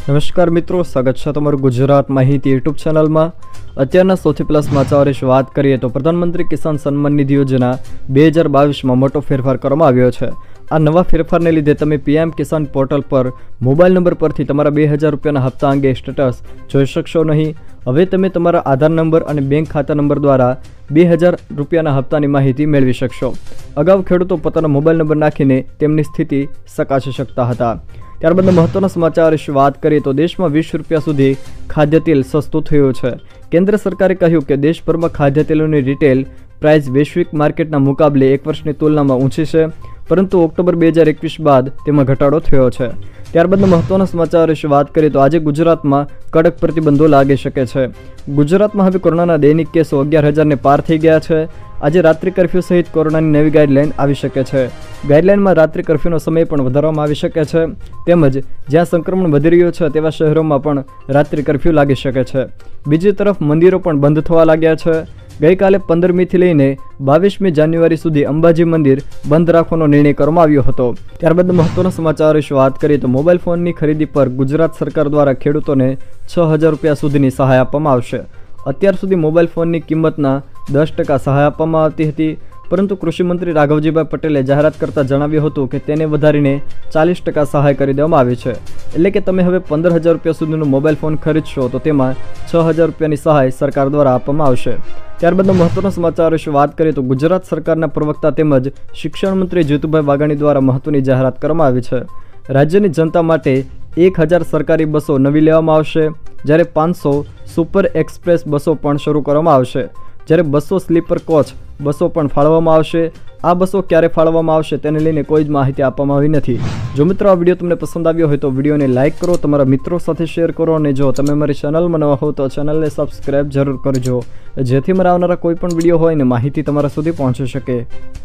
नमस्कार मित्रों, स्वागत है तमारू गुजरात माहिती यूट्यूब चैनल में। अत्यारना सौथी प्लस समाचार विषे बात करिए तो प्रधानमंत्री किसान सन्मान निधि योजना 2022 में मोटो फेरफार करवामां आव्यो छे। आ नवा फेरफारने लीधे तमे पीएम किसान पोर्टल पर मोबाइल नंबर परथी तमारा 2000 रूपियाना हप्ता अंगे स्टेटस जोई शकशो नहीं। हवे तमे तमारा आधार नंबर और बैंक खाता नंबर द्वारा 2000 रूपियाना हप्तानी माहिती मेळवी शकशो। अगाऊ खेडूतो पोतानो मोबाइल नंबर नाखीने तेमनी स्थिति चकासी शकता हता। त्यारबाद महत्वना समाचार विषे बात करिए तो देश में 20 रूपिया सुधी खाद्य तेल सस्तुं थयुं छे। केन्द्र सरकारे कह्युं के देशभर में खाद्य तेलोनी रिटेल प्राइस वैश्विक मार्केटना मुकाबले एक वर्षनी तुलनामां ऊंची छे, परंतु ऑक्टोबर 2021 बाद तेमां घटाडो थयो छे। त्यारबाद महत्वना समाचार विषे बात करिए तो आज गुजरात में कड़क प्रतिबंधों लागी शके छे। गुजरात में हवे कोरोना दैनिक केसो 11,000 ने पार थई गया छे। आज रात्रि कर्फ्यू सहित कोरोनानी नवी गाइडलाइन आवी शके छे। गाइडलाइन में रात्रि कर्फ्यूनो समय पण वधारवामां आवी शके छे, तेमज ज्यां संक्रमण वधी रह्युं छे तेवा शहेरोमां पण रात्रि कर्फ्यू लागी शके छे। बीजी तरफ मंदिरो पण बंध थवा लाग्या छे। गई काले 15મી થી લઈને 22મી જાન્યુઆરી સુધી અંબાજી મંદિર બંધ રાખવાનો નિર્ણય કરવામાં આવ્યો હતો। ત્યારબાદ મહત્વના સમાચાર વિશે વાત કરીએ તો મોબાઈલ ફોનની ખરીદી પર ગુજરાત સરકાર દ્વારા ખેડૂતોને 6000 રૂપિયા સુધીની સહાય આપવામાં આવશે। અત્યાર સુધી મોબાઈલ ફોનની કિંમતના 10% સહાય આપવામાં આવતી હતી, परंतु कृषि मंत्री राघवजीभाई पटेले जाहेरात करता जणाव्युं हतुं के तेने वधारीने 40% सहाय करी देवामां आवी छे। एटले के तमे हवे 15,000 रूपिया सुधीनो मोबाइल फोन खरीदशो तो तेमां 6,000 रूपियानी सहाय सरकार द्वारा आपवामां आवशे। त्यारबाद महत्वना समाचार विषे बात करिए तो गुजरात सरकारना प्रवक्ता तेमज शिक्षण मंत्री जीतुभाई वाघाणी द्वारा महत्वनी जाहेरात करवामां आवी छे। राज्यनी जनता माटे 1000 सरकारी बसो नवी लेवामां आवशे, ज्यारे 500 सुपर एक्सप्रेस बसो पण शरू करवामां आवशे, ज्यारे 200 स्लीपर कोच बसों पण फाळववामां आवशे। आ बसों क्यारे फाळववामां आवशे तेने लईने कोई ज माहिती आपवामां आवी नथी। जो मित्रों आ विडियो तमने पसंद आव्यो होय तो विडियोने लाइक करो, तमारा मित्रों साथे शेर करो और जो तमे मारी चेनलमां नवा हो तो चेनलने सब्सक्राइब जरूर करजो, जेथी मारा आवनारा कोई पण विडियो होय ने माहिती तमारा सुधी पहोंची शके।